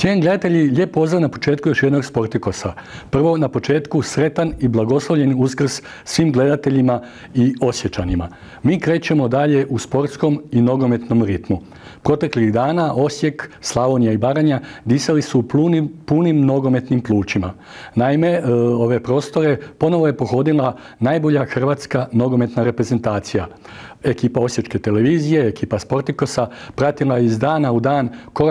Cijenjeni gledatelji, lijep pozdrav na početku još jednog Sportikosa. Prvo, na početku sretan i blagoslovljen Uskrs svim gledateljima i Osječanima. Mi krećemo dalje u sportskom i nogometnom ritmu. Proteklih dana Osijek, Slavonija i Baranja disali su punim nogometnim plućima. Naime, ove prostore ponovo je pohodila najbolja hrvatska nogometna reprezentacija. Ekipa Osječke televizije, ekipa Sportikosa pratila iz dana u dan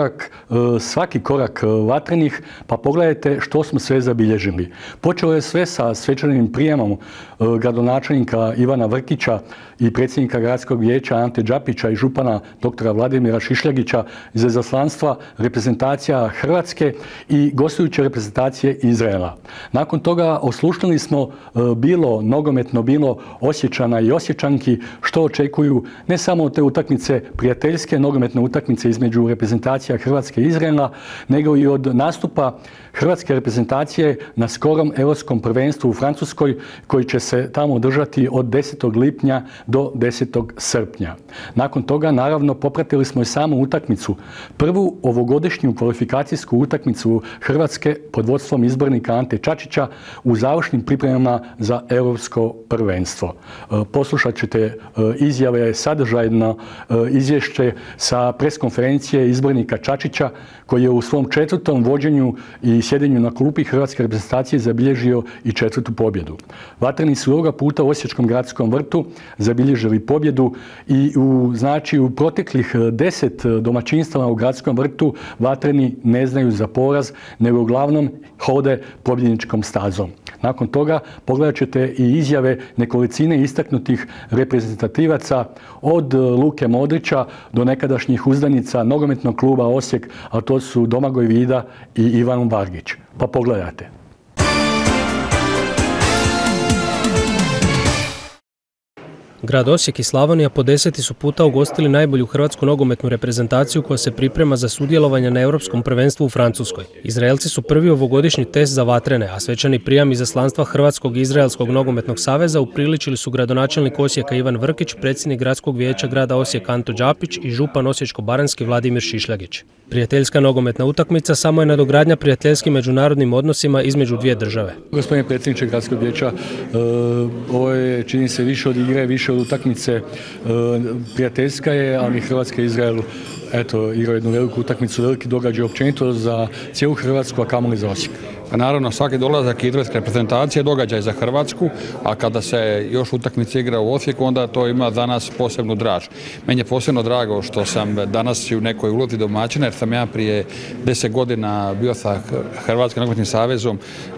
svaki korak vatrenih, pa pogledajte što smo sve zabilježili. Počelo je sve sa svečanim prijemom gradonačelnika Ivana Vrkića i predsjednika gradskog vijeća Ante Đapića i župana dr. Vladimira Šišljagića iz izaslanstva reprezentacija Hrvatske i gostujuće reprezentacije Izraela. Nakon toga oslušnili smo bilo nogometno, bilo Osječana i Osječanki što očekuju ne samo te utakmice, prijateljske nogometne utakmice između reprezentacija Hrvatske i Izraela, nego i od nastupa hrvatske reprezentacije na skorom europskom prvenstvu u Francuskoj, koji će se tamo održati od 10. lipnja do 10. srpnja. Nakon toga, naravno, popratili smo i samu utakmicu. Prvu ovogodišnju kvalifikacijsku utakmicu Hrvatske pod vodstvom izbornika Ante Čačića u završnim pripremama za europsko prvenstvo. Poslušat ćete izjave, sadržajno izvješće sa preskonferencije izbornika Čačića, koji je u svom 4. vođenju i sjedenju na klupi hrvatske reprezentacije zabilježio i 4. pobjedu. Vatreni su ovoga puta u Osječkom gradskom vrtu zabilježili pobjedu i u proteklih 10 domaćinstava u gradskom vrtu vatreni ne znaju za poraz, nego uglavnom hode pobjedničkom stazom. Nakon toga pogledat ćete i izjave nekolicine istaknutih reprezentativaca od Luke Modrića do nekadašnjih uzdanica nogometnog kluba Osijek, a to su Domagoj Vida i Ivan Vargić. Pa pogledajte. Grad Osijek i Slavonija po 10. su puta ugostili najbolju hrvatsku nogometnu reprezentaciju koja se priprema za sudjelovanje na europskom prvenstvu u Francuskoj. Izraelci su prvi ovogodišnji test za vatrene, a svečani prijam izaslanstva Hrvatskog i Izraelskog nogometnog saveza upriličili su gradonačelnik Osijeka Ivan Vrkić, predsjednik gradskog vijeća grada Osijeka Anto Đapić i župan osječko-baranjski Vladimir Šišljagić. Prijateljska nogometna utakmica samo je nadogradnja prijateljskim međunarodnim odnosima između dvije države. Gospodine predsjedniče gradskog vijeća, ovo je, čini se, više od igre, više od utakmice. Prijateljska je, ali Hrvatska i Izrael igraju jednu veliku utakmicu, veliki događaj općenito za cijelu Hrvatsku, a kamoli za Osijek. Pa naravno, svaki dolazak izraelske reprezentacije je događaj za Hrvatsku, a kada se još utakmica igra u Osijeku, onda to ima za nas posebnu draž. Meni je posebno drago što sam danas u nekoj ulozi domaćina, jer sam ja prije 10 godina bio sa Hrvatskim nogometnim savezom,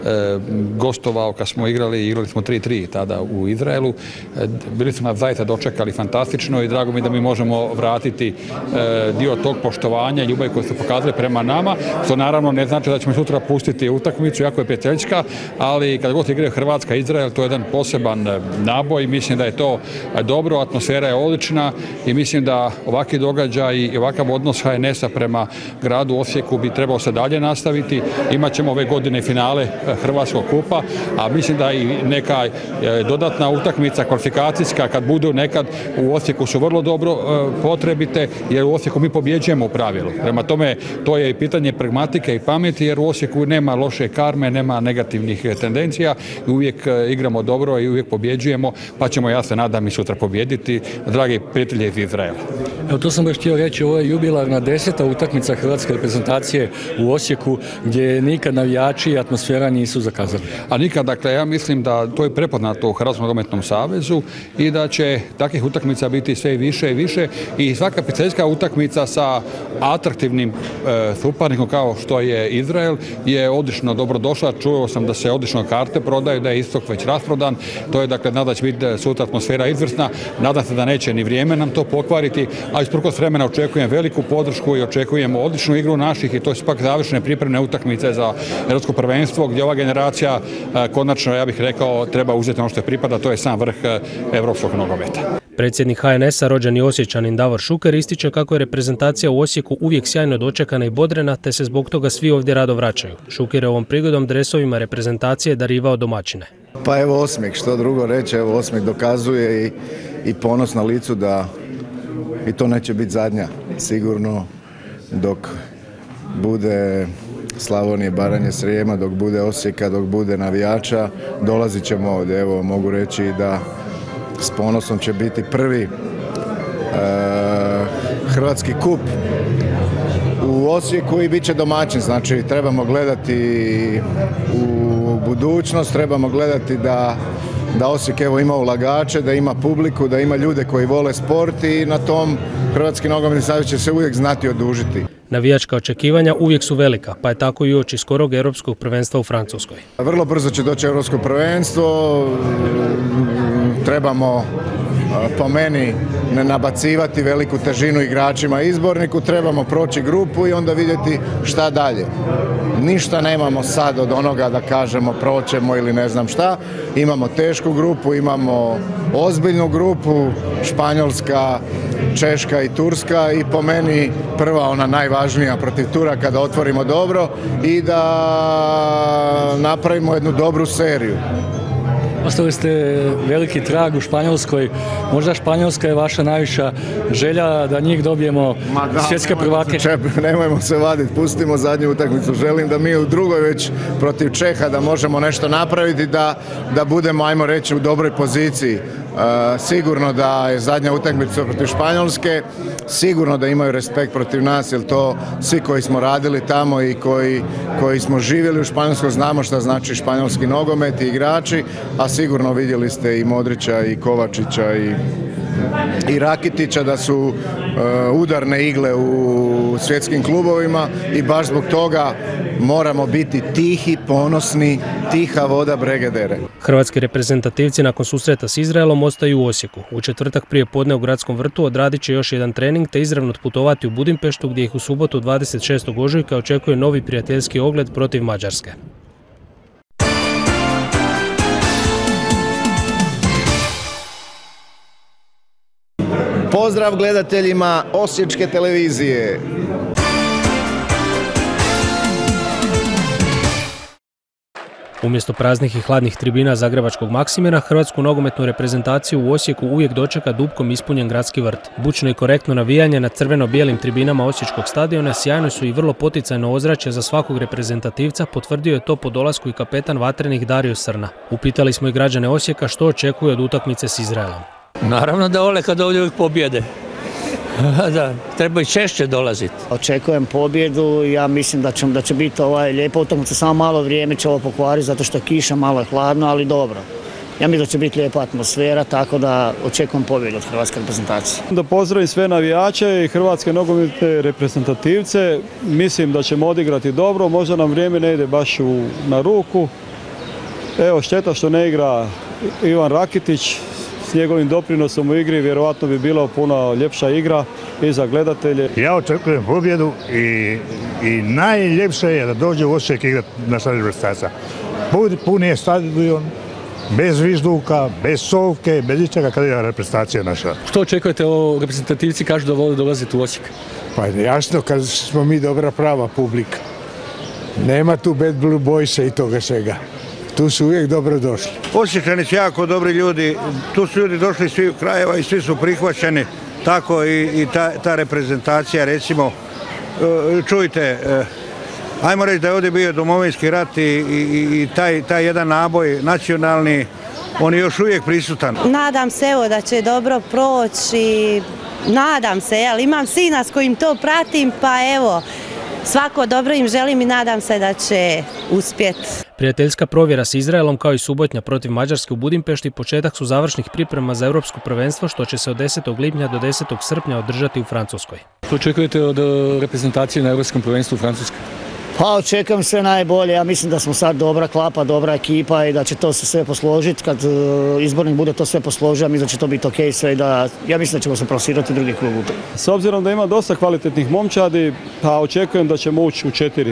gostovao kad smo igrali smo 3-3 tada u Izraelu. Bili smo nas zaista dočekali fantastično i drago mi da mi možemo vratiti dio tog poštovanja i ljubavi koju su pokazali prema nama, što naravno ne znači da ćemo sutra pustiti utakmicu, jako je prijateljska, ali kada god igraju Hrvatska i Izrael, to je jedan poseban naboj. Mislim da je to dobro, atmosfera je odlična i mislim da ovakvi događaj i ovakav odnos HNS-a prema gradu Osijeku bi trebao se dalje nastaviti. Imaćemo ove godine finale Hrvatskog kupa, a mislim da i neka dodatna utakmica kvalifikacijska kad budu nekad u Osijeku su vrlo dobro potrebite, jer u Osijeku mi pobjeđujemo u pravilu. Prema tome, to je i pitanje pragmatike i pameti, jer u Osijeku nema loše karme, nema negativnih tendencija i uvijek igramo dobro i uvijek pobjeđujemo, pa ćemo, ja se nadam, i sutra pobjediti, dragi prijatelji iz Izraela. Evo, to sam baš htio reći, ovo je jubilarna 10. utakmica hrvatske reprezentacije u Osijeku, gdje nikad navijači i atmosfera nisu zakazali. A nikad, dakle, ja mislim da to je prepoznato u Hrvatskom nogometnom savezu i da će takvih utakmica biti sve više i više i svaka prijateljska utakmica sa atraktivnim suparnikom kao što je Izrael je odlično dobrodošla. Čuo sam da se odlično karte prodaju, da je istok već rasprodan. To je, dakle, nadam se će biti sutra atmosfera izvrsna. Nadam se da neće ni vrijeme nam to pokvariti, a usprkos vremena očekujem veliku podršku i očekujemo odličnu igru naših i to su pak završene pripremne utakmice za europsko prvenstvo, gdje ova generacija konačno, ja bih rekao, treba uzeti ono što je pripada, to je sam vrh europskog nogometa. Predsjednik HNS-a, rođeni Osječanin Davor Šuker, ističe kako je reprezentacija u Osijeku uvijek sjajno dočekana i bodrena, te se zbog toga svi ovdje rado vraćaju. Šuker je ovom prigodom dresovima reprezentacije darivao domaćine. Pa evo osmijeh, što drugo reći, evo osmijeh dokazuje i ponos na licu da i to neće biti zadnja, sigurno, dok bude Slavonije, Baranje, Srijema, dok bude Osijeka, dok bude navijača, dolazit ćemo ovdje. Evo, mogu reći da s ponosom će biti prvi hrvatski kup u Osijeku i bit će domaćin. Znači, trebamo gledati u budućnost, trebamo gledati da Osijek evo ima ulagače, da ima publiku, da ima ljude koji vole sport i na tom Hrvatski nogometni savez će se uvijek znati odužiti. Navijačka očekivanja uvijek su velika, pa je tako i uoči skorog europskog prvenstva u Francuskoj. Vrlo brzo će doći europsko prvenstvo, trebamo po meni ne nabacivati veliku težinu igračima izborniku, trebamo proći grupu i onda vidjeti šta dalje. Ništa nemamo sad od onoga da kažemo proćemo ili ne znam šta. Imamo tešku grupu, imamo ozbiljnu grupu, Španjolska, Češka i Turska i po meni prva ona najvažnija protiv Turaka da otvorimo dobro i da napravimo jednu dobru seriju. Ostavili ste veliki trag u Španjolskoj. Možda Španjolska je vaša najviša želja da njih dobijemo svjetske prvake? Nemojmo se vaditi, pustimo zadnju utakmicu. Želim da mi u drugoj već protiv Čeha da možemo nešto napraviti, da budemo, ajmo reći, u dobroj poziciji. Sigurno da je zadnja utakmica protiv Španjolske, sigurno da imaju respekt protiv nas, jer to svi koji smo radili tamo i koji smo živjeli u Španjolskoj znamo šta znači španjolski nogomet i igrači, a sigurno vidjeli ste i Modrića i Kovačića i Rakitića da su udarne igle u svjetskim klubovima i baš zbog toga moramo biti tihi, ponosni, tiha voda brege dere. Hrvatski reprezentativci nakon susreta s Izraelom ostaju u Osijeku. U četvrtak prije podne u Gradskom vrtu odradit će još jedan trening te izravno otputovati u Budimpeštu gdje ih u subotu 26. ožujka očekuje novi prijateljski ogled protiv Mađarske. Pozdrav gledateljima Osječke televizije. Umjesto praznih i hladnih tribina zagrebačkog Maksimira, hrvatsku nogometnu reprezentaciju u Osijeku uvijek dočeka dupkom ispunjen gradski vrt. Bučno i korektno navijanje na crveno-bijelim tribinama Osječkog stadiona sjajno su i vrlo poticajno ozračje za svakog reprezentativca, potvrdio je to po dolasku i kapetan vatrenih Dario Srna. Upitali smo i građane Osijeka što očekuju od utakmice s Izraelom. Naravno da vole kad ovdje uvijek pobjede. Da, treba i češće dolaziti. Očekujem pobjedu, ja mislim da će biti lijepa utakmica, samo malo vrijeme će ovo pokvariti zato što je kiša, malo je hladno, ali dobro. Ja mislim da će biti lijepa atmosfera, tako da očekujem pobjedu od hrvatske reprezentacije. Da pozdravim sve navijače i hrvatske nogometne reprezentativce. Mislim da ćemo odigrati dobro, možda nam vrijeme ne ide baš na ruku. Evo, šteta što ne igra Ivan Rakitić. S njegovim doprinosom u igri vjerojatno bi bila puno ljepša igra i za gledatelje. Ja očekujem pobjedu i najljepše je da dođe u Osijek igrati na stadion reprezentacija. Pun je stadion, bez zvižduka, bez sovke, bez ničega kada je reprezentacija naša. Što očekujete o reprezentativci, kažu da vole dolaziti u Osijek? Pa jasno, kad smo mi dobra prava publika. Nema tu bad blue boysa i toga svega. Tu su uvijek dobro došli. Osječani su jako dobri ljudi, tu su ljudi došli iz svih krajeva i svi su prihvaćeni, tako i ta reprezentacija, recimo, čujte, ajmo reći da je ovdje bio Domovinski rat i taj jedan naboj nacionalni, on je još uvijek prisutan. Nadam se evo da će dobro proći, nadam se, imam sina s kojim to pratim, pa evo, svako dobro im želim i nadam se da će uspjeti. Prijateljska provjera s Izraelom kao i subotnja protiv Mađarske u Budimpešti početak su završnih priprema za europsko prvenstvo što će se od 10. lipnja do 10. srpnja održati u Francuskoj. Što očekujete od reprezentacije na europskom prvenstvu u Francuskoj? Pa očekujem sve najbolje, ja mislim da smo sad dobra klapa, dobra ekipa i da će to se sve posložiti. Kad izbornik bude to sve posložio, mislim da će to biti ok sve i ja mislim da ćemo se plasirati drugi klub. S obzirom da ima dosta kvalitetnih momčadi, pa očekujem da ćemo ući u 4.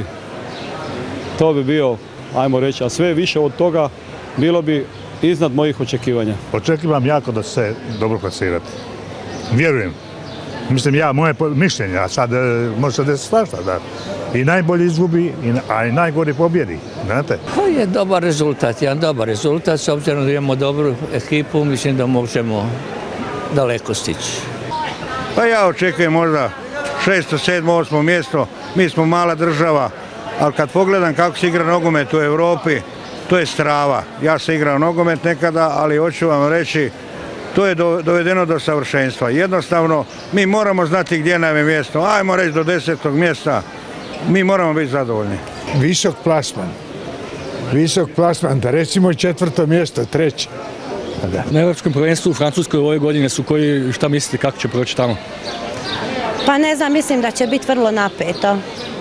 To bi bio, ajmo reći, a sve više od toga bilo bi iznad mojih očekivanja. Očekivam jako da se dobro plasirati. Vjerujem. Mislim, moje mišljenje, a sad može se desiti svašta, da. I najbolji izgubi, a i najgori pobjedi, znate? To je dobar rezultat, jedan dobar rezultat, s obzirom da imamo dobru ekipu, mislim da možemo daleko stići. Pa ja očekujem možda 6., 7., 8. mjesto, mi smo mala država, ali kad pogledam kako se igra nogomet u Europi, to je strava. Ja sam igrao nogomet nekada, ali hoću vam reći, to je dovedeno do savršenstva. Jednostavno, mi moramo znati gdje nam je mjesto. Ajmo reći do 10. mjesta, mi moramo biti zadovoljni. Visok plasman, da recimo 4. mjesto, 3. Na Europskom prvenstvu u Francuskoj ove godine su koji, šta mislite, kako će proći tamo? Pa ne znam, mislim da će biti vrlo napeto.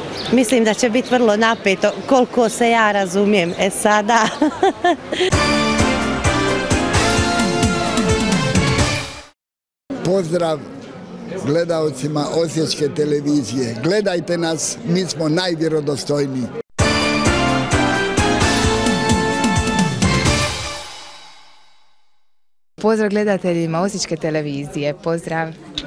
Koliko se ja razumijem. Sada... Pozdrav gledaocima Osječke televizije. Gledajte nas, mi smo najvjerodostojniji. Pozdrav gledateljima Osječke televizije. Pozdrav.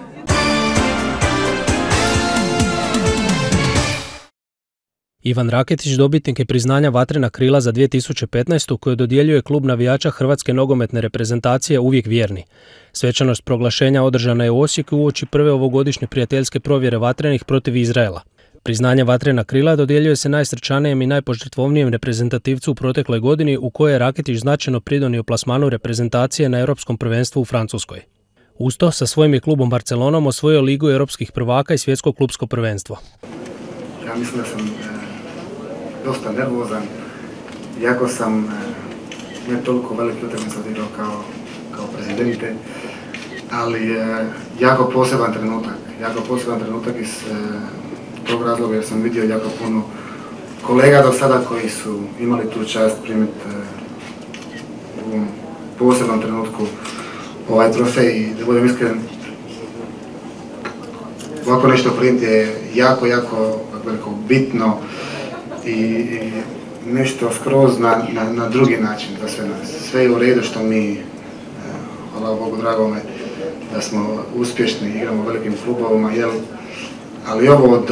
Ivan Raketić dobitnik je priznanja Vatrena krila za 2015. koje dodjeljuje klub navijača Hrvatske nogometne reprezentacije Uvijek vjerni. Svečanost proglašenja održana je u Osijeku uoči prve ovogodišnje prijateljske provjere Vatrenih protiv Izraela. Priznanje Vatrena krila dodjeljuje se najsrčanijem i najpožrtvovnijem reprezentativcu u protekloj godini u kojoj je Raketić značajno pridonio plasmanu reprezentacije na Europskom prvenstvu u Francuskoj. Uz to, sa svojim je klubom Barcelonom osvojio Ligu europskih prvaka i svjetsko klubsko prvenstvo. Ja mislim da sam dosta nervozan, iako sam ne toliko veliki utakmica odigrao kao prezidente, ali jako poseban trenutak iz tog razloga jer sam vidio jako puno kolega do sada koji su imali tu čast primiti u ovom posebnom trenutku ovaj trofej i da budem iskren, ovako nešto primiti je jako bitno i nešto skroz na drugi način za sve nas. Sve je u redu što mi, hvala Bogu dragome, da smo uspješni, igramo u velikim klubovima, ali ovo od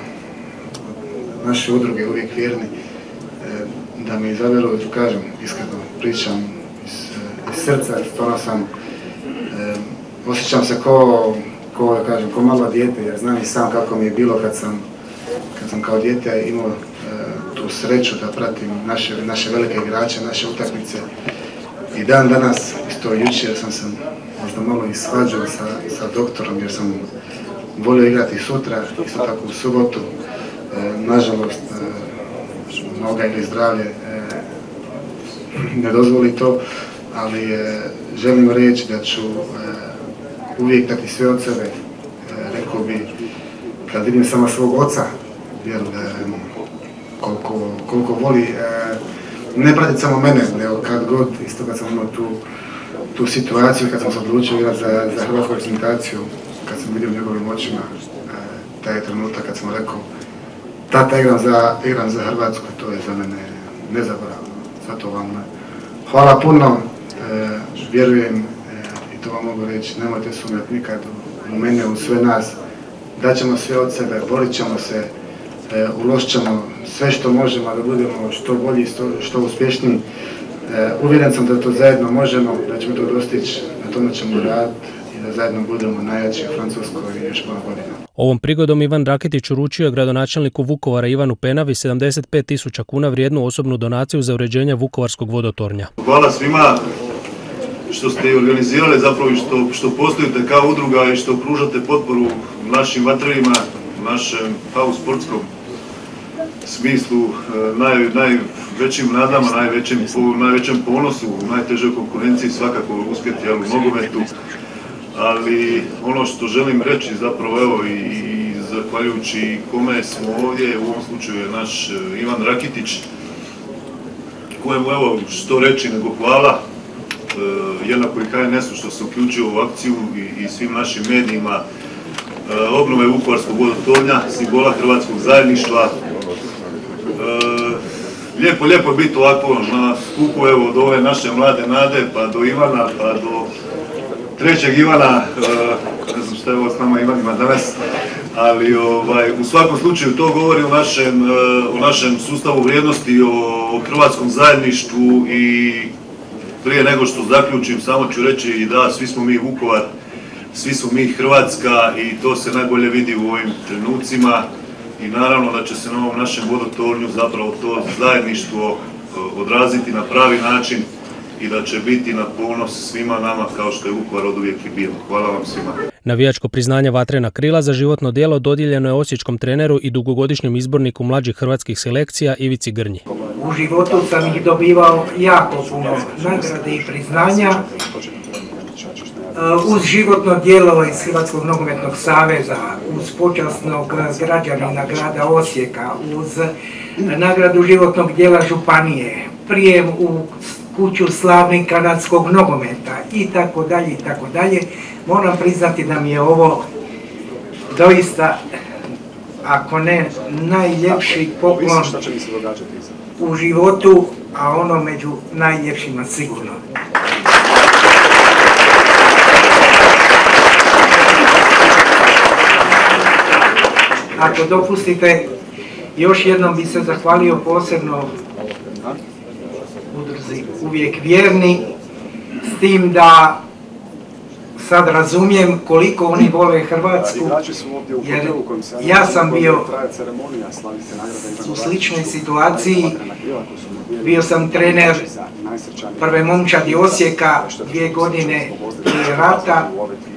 naše udruge Uvijek vjerni, da mi izaberu, da kažem, iskreno pričam iz srca, stvarno osjećam se ko malo dijete, jer znam i sam kako mi je bilo kad sam kao dijete imao tu sreću da pratim naše velike igrače, naše utakmice. I dan danas, isto jučer sam se možda malo i svađao sa doktorom jer sam volio igrati sutra, isto tako u subotu. Nažalost, noga ili zdravlje ne dozvoli to, ali želim reći da ću uvijek dati sve od sebe. Rekao bi, kad vidim samo svog oca, jer koliko voli ne pratiti samo mene, nego kad god, isto kad sam imao tu situaciju, kad sam se odlučio igrati za hrvatsku reprezentaciju, kad sam vidio u njegovim očima taj trenutak kad sam rekao tata igram za Hrvatsku, to je za mene nezaboravno. Zato vam hvala puno, vjerujem i to vam mogu reći, nemojte sumnjati nikad u mene, u sve nas, daćemo sve od sebe, borit ćemo se, uložit ćemo sve što možemo da budemo što bolji, što uspješniji. Uvjeren sam da to zajedno možemo, da ćemo to dostići, na tome ćemo raditi i da zajedno budemo najjači u Francuskoj i još puno godina. Ovom prigodom Ivan Raketić uručio je gradonačelniku Vukovara Ivanu Penavi 75.000 kuna vrijednu osobnu donaciju za uređenje Vukovarskog vodotornja. Hvala svima što ste organizirali, zapravo što postojite kao udruga i što pružate potporu našim vatrenima, našem u sportskom smislu, najvećim nadama, najvećem ponosu, u najtežoj konkurenciji svakako uspjeti u nogometu. Ali ono što želim reći zapravo evo i zahvaljujući kome smo ovdje, u ovom slučaju je naš Ivan Raketić, kojemu evo što reći nego hvala, jednako i HNS-u što se uključio u akciju i svim našim medijima obnove Vukovarskog vodotornja, simbola hrvatskog zajedništva. Lijepo biti ovako na skupu evo od ove naše mlade nade pa do Ivana, pa do trećeg Ivana, ne znam šta je ovo s nama Ivanima danas, ali u svakom slučaju to govori o našem sustavu vrijednosti, o hrvatskom zajedništvu i prije nego što zaključim samo ću reći da svi smo mi Vukovar, svi smo mi Hrvatska i to se najbolje vidi u ovim trenucima i naravno da će se na ovom našem vodotornju zapravo to zajedništvo odraziti na pravi način i da će biti na ponos svima nama kao što je Vukovar oduvijek i bio. Hvala vam svima. Navijačko priznanje Vatrena krila za životno djelo dodijeljeno je osječkom treneru i dugogodišnjem izborniku mlađih hrvatskih selekcija Ivici Grnji. U životu sam ih dobivao jako puno nagrade i priznanja. Uz životno djelo iz Hrvatskog nogometnog saveza, uz počasnog građanina grada Osijeka, uz nagradu životnog djela županije, prijem u kuću slavnih kanadskog nogometa i tako dalje, moram priznati da mi je ovo doista, ako ne najljepši poklon u životu, a ono među najljepšima sigurno. Ako dopustite, još jednom bi se zahvalio posebno udruzi Uvijek vjerni, s tim da sad razumijem koliko oni vole Hrvatsku, jer ja sam bio u sličnoj situaciji, bio sam trener prve momčadi Osijeka 2 godine prije rata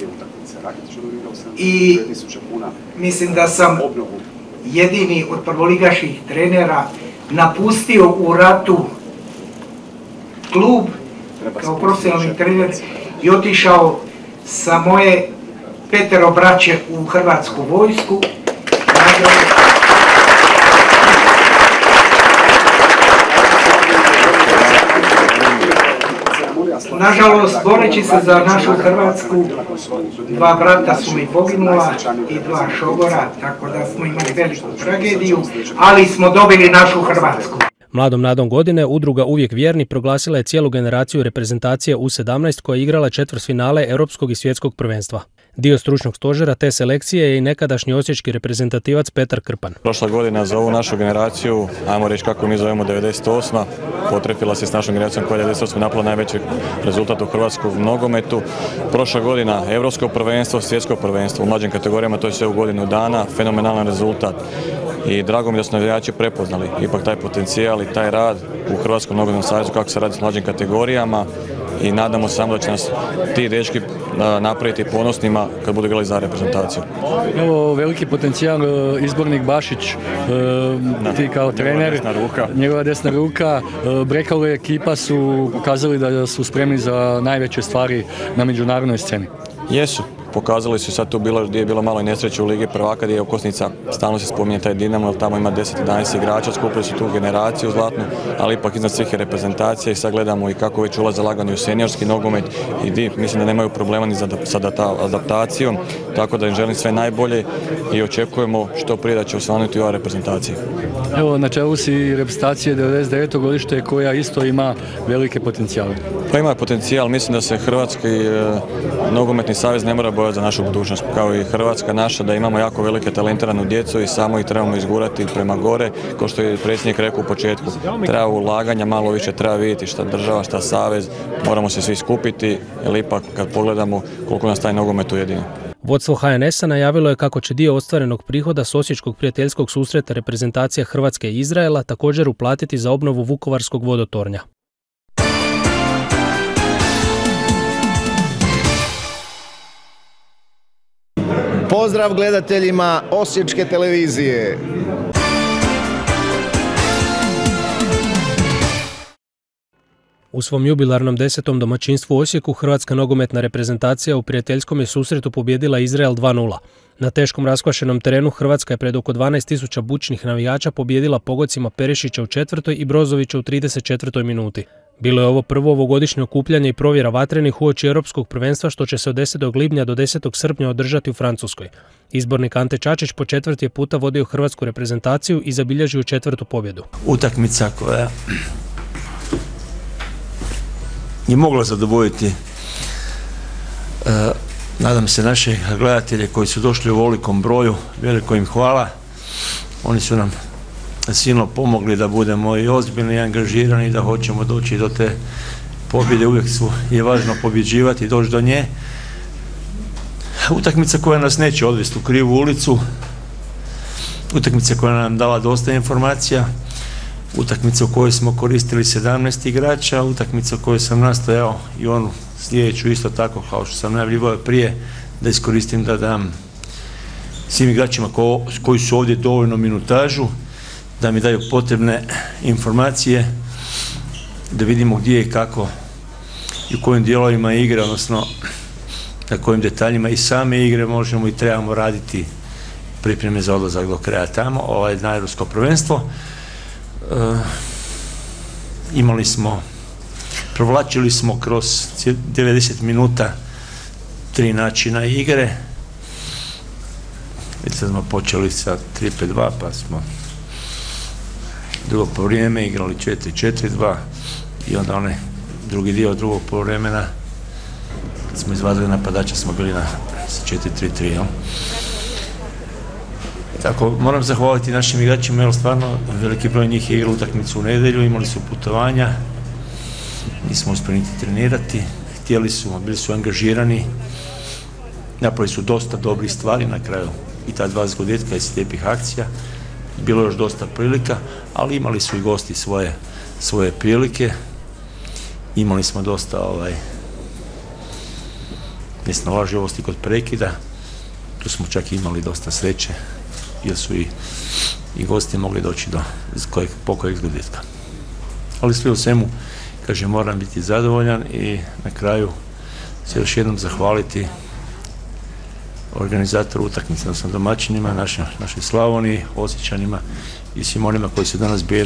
i mislim da sam jedini od prvoligaških trenera napustio u ratu klub kao profesionalni trener i otišao sa moje 5 braće u Hrvatsku vojsku. Nažalost, boreći se za našu Hrvatsku, 2 brata su mi poginula i 2 šogora, tako da smo imali veliku tragediju, ali smo dobili našu Hrvatsku. Mladom nadom godine udruga Uvijek vjerni proglasila je cijelu generaciju reprezentacije U17 koja je igrala četvrtfinale Europskog i svjetskog prvenstva. Dio stručnog stožera te selekcije je i nekadašnji osječki reprezentativac Petar Krpan. Prošla godina za ovu našu generaciju, ajmo reći kako mi zovemo 98. potrefila se s našom generacijom koja je 98. napravila najveći rezultat u hrvatskom nogometu. Prošla godina Europsko prvenstvo, svjetsko prvenstvo u mlađim kategorijama, to je sve u godinu dana, fenomenalan rezultat. I drago mi da su navijači prepoznali ipak taj potencijal i taj rad u Hrvatskom nogometnom savezu kako se radi s mlađim kategorijama i nadamo se samo da će nas ti dečki napraviti ponosnima kad budu igrali za reprezentaciju. Evo, veliki potencijal, izbornik Bašić, ti kao trener, njegova desna ruka, Brekalo i ekipa su pokazali da su spremni za najveće stvari na međunarodnoj sceni. Jesu. Pokazali su sad tu gdje je bilo malo i nesreće u Ligi prvaka, gdje je okosnica, stalno se spominje taj Dinamo, jer tamo ima 10-11 igrača, skupili su tu generaciju zlatnu, ali ipak iznad svih je reprezentacija i sad gledamo i kako već ulaze lagani u seniorski nogomet i mislim da nemaju problema ni sa adaptacijom, tako da im želim sve najbolje i očekujemo što prije da će osvanuti ova reprezentacija. Evo, na čelu si reprezentacije 99. godište koja isto ima velike potencijale. Pa ima potencijal, mislim da se Hrvatski nogometni savez ne mora bojati za našu budućnost, kao i Hrvatska naša, da imamo jako velike talentiranu djecu i samo ih trebamo izgurati prema gore, kao što je predsjednik rekao u početku. Treba ulaganja, malo više treba vidjeti šta država, šta savez, moramo se svi skupiti, jer ipak kad pogledamo koliko nas taj nogomet ujedinio. Vodstvo HNS-a najavilo je kako će dio ostvarenog prihoda s osječkog prijateljskog susreta reprezentacija Hrvatske i Izraela također uplatiti za obnovu Vukovarskog vodotornja. Pozdrav gledateljima Osječke televizije. U svom jubilarnom 10. domaćinstvu u Osijeku Hrvatska nogometna reprezentacija u prijateljskom je susretu pobijedila Izrael 2:0. Na teškom raskvašenom terenu Hrvatska je pred oko 12.000 bučnih navijača pobijedila pogodcima Perišića u 4. i Brozovića u 34. minuti. Bilo je ovo prvo ovogodišnje okupljanje i provjera vatrenih uoči Europskog prvenstva što će se od 10. lipnja do 10. srpnja održati u Francuskoj. Izbornik Ante Čačić po 4. puta vodio hrvatsku reprezentaciju i zabilježio 4. pobjedu. Utakmica koja je mogla zadovoljiti nadam se naše gledatelje koji su došli u ovolikom broju, veliko im hvala. Oni su nam silno pomogli da budemo i ozbiljni i angažirani, da hoćemo doći do te pobjede. Uvijek je važno pobjeđivati i doći do nje. Utakmica koja nas neće odvesti u krivu ulicu, utakmica koja nam dala dosta informacija, utakmica u kojoj smo koristili 17 igrača, utakmica u kojoj sam nastojao i onu sljedeću isto tako kao što sam najavljivao prije, da iskoristim da dam svim igračima koji su ovdje dovoljno minutažu, da mi daju potrebne informacije, da vidimo gdje i kako i u kojim dijelovima igre, odnosno na kojim detaljima i same igre možemo i trebamo raditi pripreme za odlazak do kraja tamo, na Europsko prvenstvo. Provlačili smo kroz 90 minuta 3 načina igre. Sad smo počeli sa 3-5-2, pa smo drugo poluvreme igrali 4-4-2 i onda onaj drugi dio drugog poluvremena kad smo izvadili napadača smo bili na 4-3-3. Tako, moram zahvaliti našim igračima, jer stvarno veliki broj njih je igrao utakmicu u nedjelju, imali su putovanja, nismo uspjeli niti trenirati, htjeli su, bili su angažirani, napravili su dosta dobrih stvari na kraju i ta 2 zgodetka iz lijepih akcija, bilo još dosta prilika, ali imali su i gosti svoje prilike, imali smo dosta nesnalažljivosti kod prekida, tu smo čak imali dosta sreće, jer su i gosti mogli doći do pokojeg zgodetka. Ali sve u svemu, kažem, moram biti zadovoljan i na kraju se još jednom zahvaliti organizatoru utakmice, odnosno domaćinima, našoj Slavoniji, Osječanima i svim onima koji su danas bili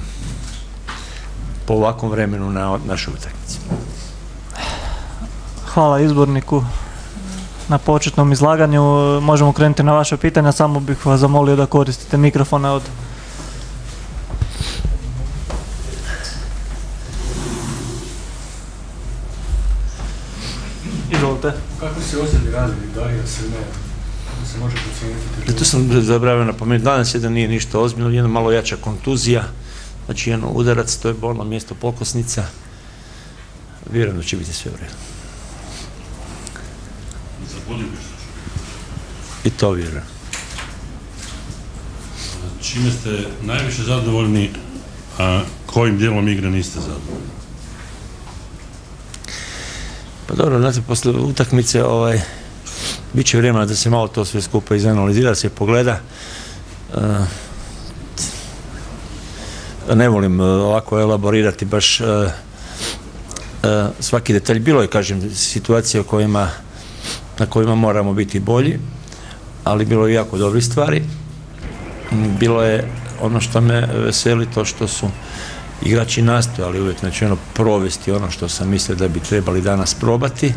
po ovakvom vremenu na našoj utakmici. Hvala izborniku na početnom izlaganju. Možemo krenuti na vaše pitanja, samo bih vas zamolio da koristite mikrofone od... Izvolite. Kako se ozljedi radili Darija Srneja? Kako se može procijeniti? To sam zabravio napomenuti. Danas je da nije ništa ozbiljno, jedna malo jača kontuzija, znači jedan udarac, to je bolno mjesto pokosnica. Vjerujem da će biti sve u redu. I to vjerujem. Čime ste najviše zadovoljni, a kojim dijelom igre niste zadovoljni? Pa dobro, znate, posle utakmice bit će vremena da se malo to sve skupa izanalizira, da se pogleda. Ne volim ovako elaborirati baš svaki detalj. Bilo je, kažem, situacije na kojima moramo biti bolji, ali bilo je jako dobrih stvari. Bilo je ono što me veseli, to što su igrači nastojali uvijek načinjeno provesti ono što sam mislio da bi trebali danas probati.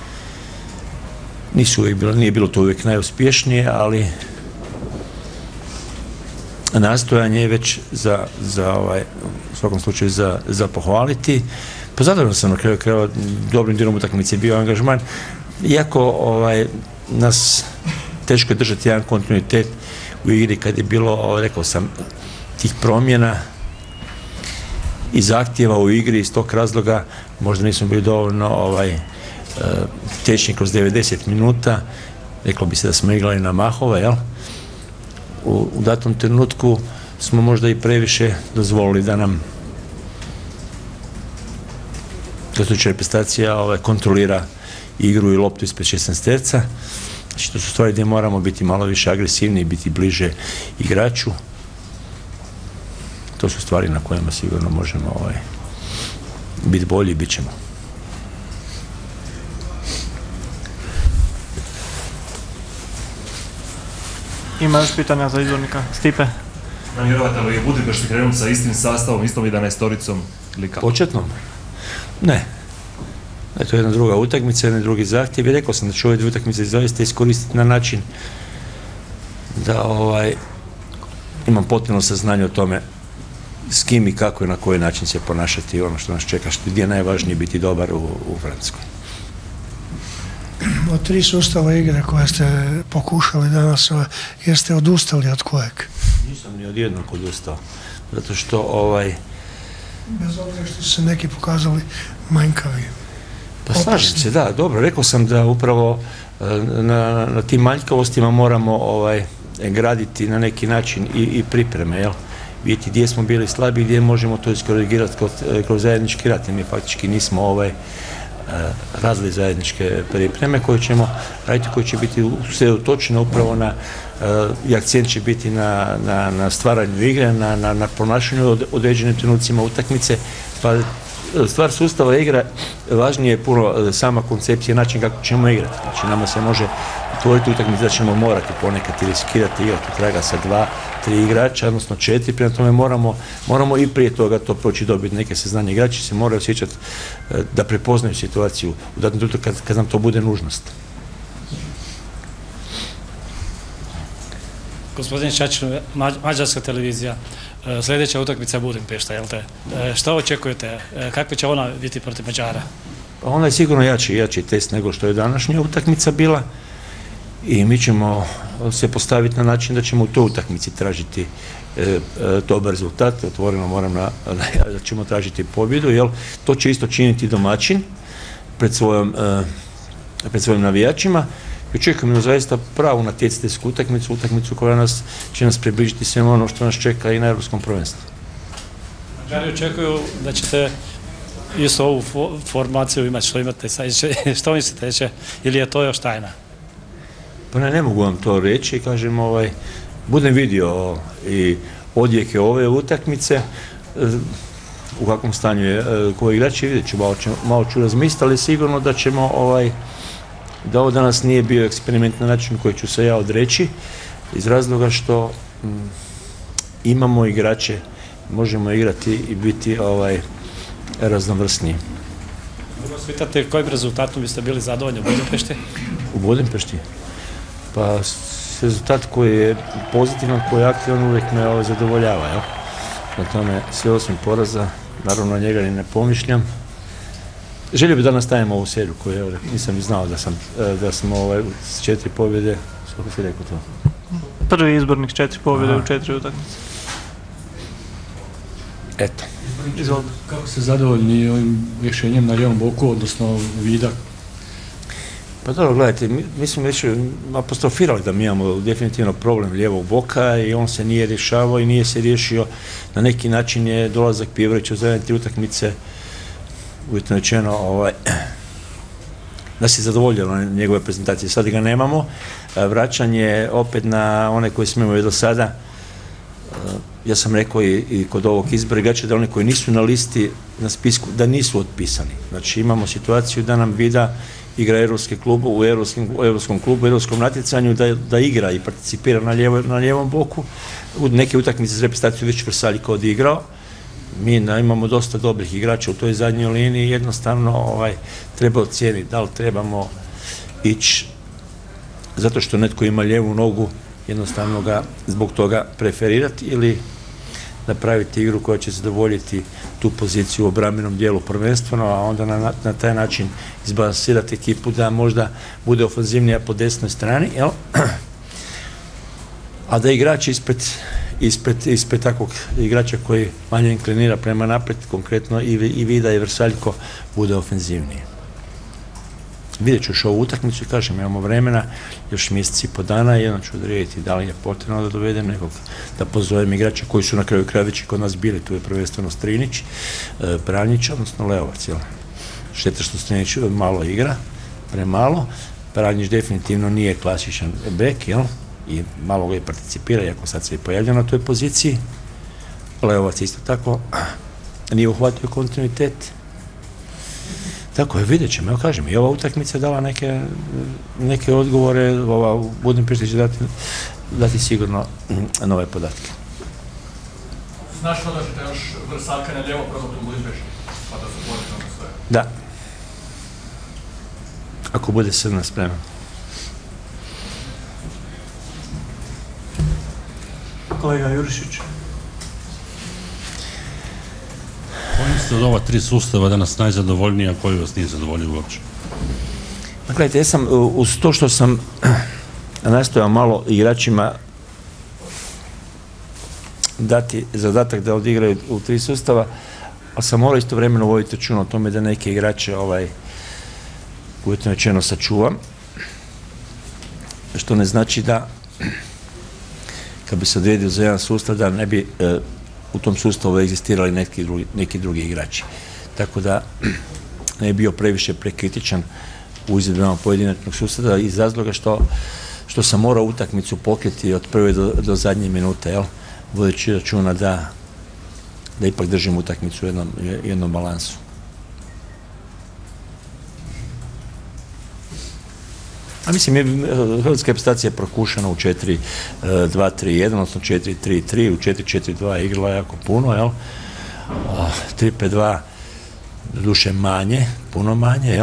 Nije bilo to uvijek najuspješnije, ali nastojanje je već u svakom slučaju za pohvaliti. Pa zadovoljno sam na kraju krajeva, dobrim dijelom utakmice bio angažman. Iako nas teško je držati jedan kontinuitet u igri kad je bilo, rekao sam, tih promjena i zahtjeva u igri, iz tog razloga možda nismo bili dovoljno tečni kroz 90 minuta, reklo bi se da smo igrali na mahove, jel? U datom trenutku smo možda i previše dozvolili da nam gostujuća reprezentacija kontrolira igru i loptu ispred 16-terca. Znači, to su stvari gdje moramo biti malo više agresivni i biti bliže igraču. To su stvari na kojima sigurno možemo biti bolji i bit ćemo. Ima još pitanja za izvornika? Stipe? Namjeravate li Budimpešti krenuti sa istim sastavom, istom 11-oricom ili kako? Početnom? Ne. To je jedna druga utakmica, jedan drugi zahtjev i rekao sam da ću ove dvije utakmice zaista iskoristiti na način da imam potpuno saznanje o tome s kim i kako i na koji način se ponašati ono što nas čeka, gdje je najvažnije biti dobar u Francuskoj. Od 3 sustava igre koje ste pokušali danas, jeste odustali od kojeg? Nisam ni od jednog odustao, zato što Bez obzira što su se neki pokazali manjkavi. Pa slažem se, da, dobro. Rekao sam da upravo na tim manjkavostima moramo graditi na neki način i pripreme, jel? Vidjeti gdje smo bili slabi, gdje možemo to iskorigirati kroz zajednički rad. Mi faktički nismo razvili zajedničke pripreme koje ćemo raditi, koje će biti usredotočene upravo i akcent će biti na stvaranju igre, na ponašanju određenim trenucima utakmice. Pa stvar sustava igre važnije je puno sama koncepcija, način kako ćemo igrati. Znači nama se može otvoriti utakmice da ćemo morati ponekad riskirati igrati u traga sa 2-3 igrača, odnosno 4, prema tome moramo i prije toga to proći dobiti neke saznanje. Igrači se moraju osjećati da prepoznaju situaciju u datom trenutku kad nam to bude nužnost. Gospodin Čačin, Mađarska televizija, sljedeća utakmica Budimpešta, jel te? Što očekujete? Kakva će ona biti protiv Mađara? Ona je sigurno jači test nego što je današnja utakmica bila i mi ćemo se postaviti na način da ćemo u toj utakmici tražiti dobar rezultat. Otvoreno moram da ćemo tražiti pobjedu, jer to će isto činiti domaćin pred svojim navijačima. I očekujemo zaista pravu natjecateljsku utakmicu koja će nas približiti svema ono što nas čeka i na Europskom prvenstvu. Mađari očekuju da ćete isto ovu formaciju imati što imate sad. Što mislite će, ili je to još tajna? Pa ne mogu vam to reći, kažem, budem vidio i odjeke ove utakmice, u kakvom stanju je koji igrači, vidjet ću, malo ću razmisliti, ali sigurno da ćemo da ovo danas nije bio eksperiment na način koji ću se ja odreći, iz razloga što imamo igrače, možemo igrati i biti raznovrsniji. Mogu vas pitati kojim rezultatom biste bili zadovoljni u Budimpešti? U Budimpešti? Pa rezultat koji je pozitivan, koji je aktivan, uvijek me zadovoljava. Na tome sve osim poraza, naravno na njega ni ne pomišljam. Želio bih da nastavimo ovu seriju koju nisam ni znao da sam s 4 pobjede, kako si rekao to? Prvi izbornik 4 pobjede u 4 utakmice. Eto. Izvolite. Kako ste zadovoljni ovim rješenjem na lijevom boku, odnosno Vida? Pa dobro, gledajte, mi smo već apostrofirali da mi imamo definitivno problem lijevog boka i on se nije rješavao i nije se riješio. Na neki način je dolazak Pijevorića u zadnje 3 utakmice uvjetno rečeno da se zadovoljilo na njegove prezentacije. Sad ga nemamo. Vraćanje opet na one koje smo imali do sada. Ja sam rekao i kod ovog izbora igrača da oni koji nisu na listi, na spisku, da nisu otpisani. Znači imamo situaciju da nam Vida igra europski klub u europskom klubu, u europskom natjecanju, da igra i participira na lijevom boku. U neke utakmice za reprezentaciju već Vrsaljko odigrao. Mi imamo dosta dobrih igrača u toj zadnjoj liniji, jednostavno treba ocijeniti da li trebamo ići zato što netko ima lijevu nogu, jednostavno ga zbog toga preferirati ili napraviti igru koja će zadovoljiti tu poziciju u obrambenom dijelu prvenstveno, a onda na taj način izbalansirati ekipu da možda bude ofanzivnija po desnoj strani, jel? A da igrač ispred takvog igrača koji manje inklinira prema naprijed, konkretno i Vida i Vrsaljko, bude ofenzivniji. Vidjet ću još ovu utakmicu i kažem, imamo vremena, još mjesec i po dana i jedno ću odrediti da li je potrebno da dovedem nekog, da pozovem igrača koji su na kraju kraja već i kod nas bili, tu je prvenstveno Strinić, Pranjić, odnosno Leovac. Šteta što Strinić malo igra, premalo, Pranjić definitivno nije klasičan bek, i malo ga i participira, iako sad se je pojavljao na toj poziciji. Leovac isto tako nije uhvatio kontinuitet. Tako je, vidjet ćemo, evo kažem, i ova utakmica je dala neke odgovore, ova Budimpešta će dati sigurno nove podatke. Znaš što da ćete još Vrsaljka na lijevo probati u Budimpešti, pa da se otvorite na sve? Da. Ako bude Srna spreman. Kolega Jurišić. Koji ste od ova 3 sustava danas najzadovoljniji, a koji vas nije zadovoljio uopće? Gledajte, ja sam uz to što sam nastojao malo igračima dati zadatak da odigraju u 3 sustava, ali sam morao istovremeno voditi računa o tome da neke igrače uvjetno rečeno sačuvam, što ne znači da kad bi se odredio za jedan sustav da ne bi u tom sustavu egzistirali neki drugi igrači. Tako da ne bi bio previše prekritičan u izvedbama pojedinačnog sustava iz razloga što sam morao utakmicu pokriti od prve do zadnje minute, vodeći računa da ipak držim utakmicu u jednom balansu. A mislim, hrvatska reprezentacija je prokušana u 4-2-3-1, odnosno 4-3-3, u 4-4-2 igrala jako puno, 3-5-2 duše manje, puno manje,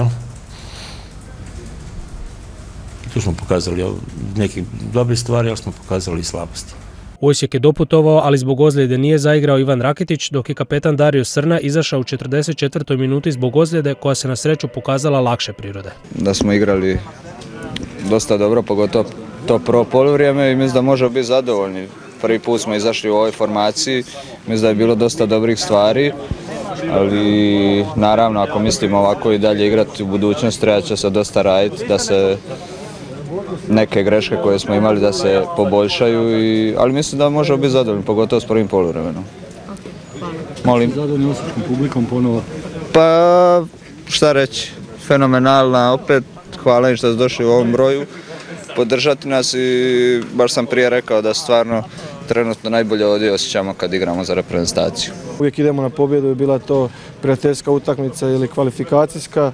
Tu smo pokazali neke dobre stvari, ali smo pokazali i slabosti. Osijek je doputovao, ali zbog ozljede nije zaigrao Ivan Rakitić, dok je kapetan Dario Srna izašao u 44. minuti zbog ozljede koja se na sreću pokazala lakše prirode. Da smo igrali dosta dobro, pogotovo to prvo poluvrijeme i mislim da možemo biti zadovoljni. Prvi put smo izašli u ovoj formaciji, mislim da je bilo dosta dobrih stvari, ali naravno ako mislimo ovako i dalje igrati u budućnosti treba će se dosta raditi da se neke greške koje smo imali da se poboljšaju, ali mislim da možemo biti zadovoljni, pogotovo s prvim poluvremenom. Molim. Zadovoljni osječkom publikom ponovo? Pa šta reći, fenomenalna, opet hvala im što su došli u ovom broju podržati nas i baš sam prije rekao da stvarno trenutno najbolje ovdje osjećamo kad igramo za reprezentaciju. Uvijek idemo na pobjedu i bila to prijateljska utakmica ili kvalifikacijska.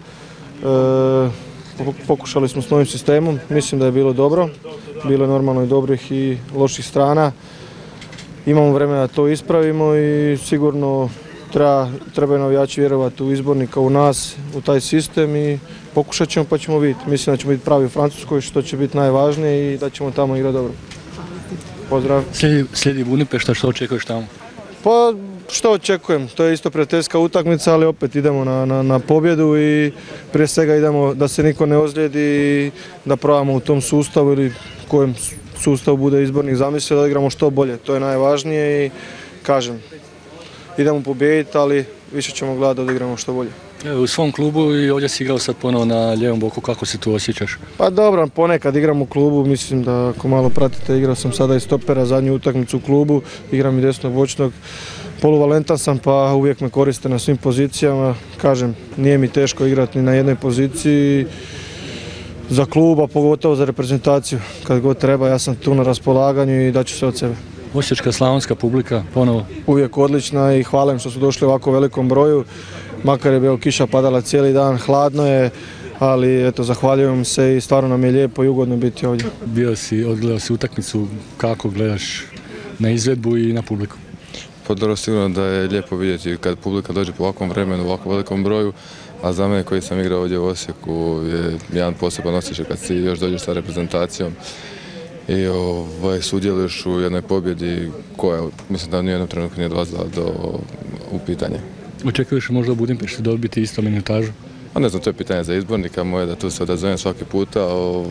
Pokušali smo s novim sistemom, mislim da je bilo dobro, bilo je normalno i dobrih i loših strana. Imamo vremena da to ispravimo i sigurno trebaju navijači vjerovati u izbornika, u nas, u taj sistem i pokušat ćemo pa ćemo vidjeti. Mislim da ćemo biti pravi u Francuskoj, što će biti najvažnije i da ćemo tamo igrati dobro. Pozdrav. Slijedi Budimpešta, što očekuješ tamo? Pa što očekujem, to je isto prijateljska utakmica, ali opet idemo na pobjedu i prije svega idemo da se niko ne ozlijedi i da probamo u tom sustavu ili kojem sustavu bude izbornik zamislio da igramo što bolje, to je najvažnije i kažem, idemo pobijediti, ali više ćemo gledati da igramo što bolje. U svom klubu i ovdje si igrao sad ponovo na lijevom boku, kako se tu osjećaš? Pa dobro, ponekad igram u klubu, mislim da ako malo pratite, igrao sam sada i stopera, zadnju utakmicu u klubu, igram i desnog bočnog, poluvalentan sam pa uvijek me koriste na svim pozicijama, kažem, nije mi teško igrati ni na jednoj poziciji, za kluba, pogotovo za reprezentaciju, kad god treba, ja sam tu na raspolaganju i daću sve od sebe. Osječka slavonska publika ponovo? Uvijek odlična i hvala im što su došli u ovako velikom broju, makar je kiša padala cijeli dan, hladno je, ali eto, zahvaljujem se i stvarno nam je lijepo i ugodno biti ovdje. Odgledao si utakmicu, kako gledaš na izvedbu i na publiku? Pa dobro, sigurno da je lijepo vidjeti kad publika dođe po ovakvom vremenu, u ovako velikom broju, a za mene koji sam igrao ovdje u Osijeku je jedan poseban osjećaj kad si još dođeš sa reprezentacijom i sudjeluješ u jednoj pobjedi koja mislim da ni u jednom trenutku nije dolazila u pitanje. Očekuješ možda u Budimpešti dobiti isto minutažu? A ne znam, to je pitanje za izbornika, moje da tu se odazovem svaki puta